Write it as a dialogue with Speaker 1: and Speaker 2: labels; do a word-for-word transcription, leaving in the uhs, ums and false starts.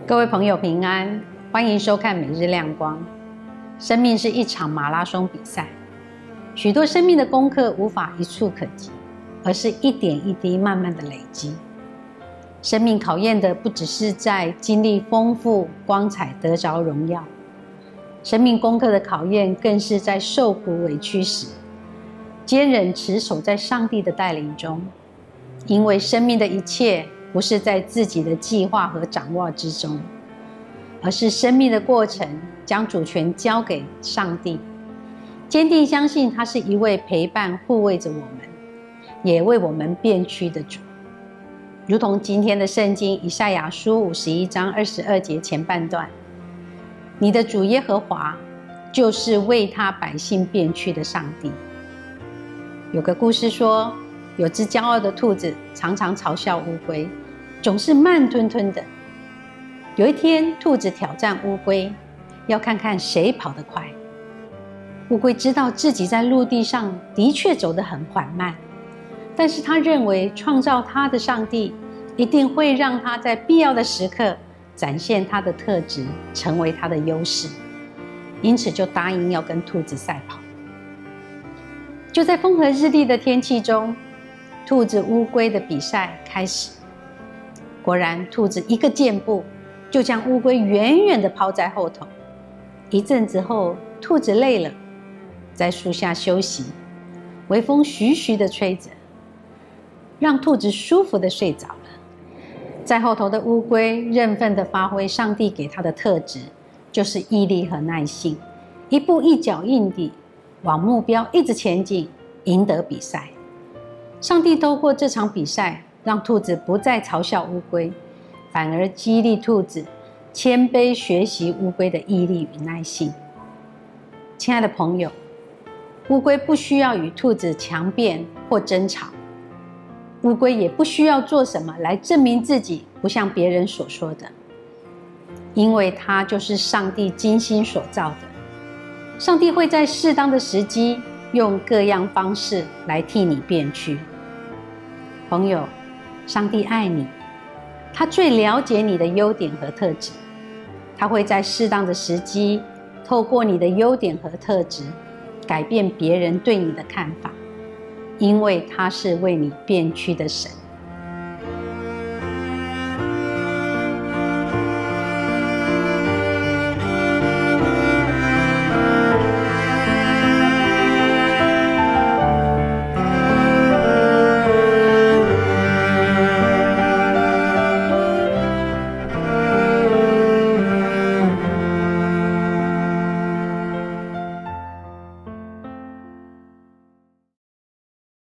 Speaker 1: 各位朋友平安，欢迎收看每日亮光。生命是一场马拉松比赛，许多生命的功课无法一触可及，而是一点一滴慢慢的累积。生命考验的不只是在经历丰富、光彩得着荣耀，生命功课的考验更是在受苦委屈时，坚忍持守在上帝的带领中。因为生命的一切不是在自己的计划和掌握之中，而是生命的过程将主权交给上帝，坚定相信他是一位陪伴护卫着我们，也为我们变屈的主。如同今天的圣经以赛亚书五十一章二十二节前半段，你的主耶和华就是为他百姓变屈的上帝。有个故事说，有只骄傲的兔子常常嘲笑乌龟，总是慢吞吞的。有一天，兔子挑战乌龟，要看看谁跑得快。乌龟知道自己在陆地上的确走得很缓慢，但是他认为创造他的上帝一定会让他在必要的时刻展现他的特质，成为他的优势，因此就答应要跟兔子赛跑。就在风和日丽的天气中，兔子乌龟的比赛开始。果然，兔子一个箭步就将乌龟远远地抛在后头。一阵子后，兔子累了，在树下休息，微风徐徐地吹着，让兔子舒服地睡着了。在后头的乌龟认份地发挥上帝给它的特质，就是毅力和耐性，一步一脚印地往目标一直前进，赢得比赛。上帝透过这场比赛，让兔子不再嘲笑乌龟，反而激励兔子谦卑学习乌龟的毅力与耐性。亲爱的朋友，乌龟不需要与兔子强辩或争吵，乌龟也不需要做什么来证明自己不像别人所说的，因为它就是上帝精心所造的。上帝会在适当的时机用各样方式来替你变屈。朋友，上帝爱你，他最了解你的优点和特质，他会在适当的时机透过你的优点和特质改变别人对你的看法，因为他是为你变屈的神。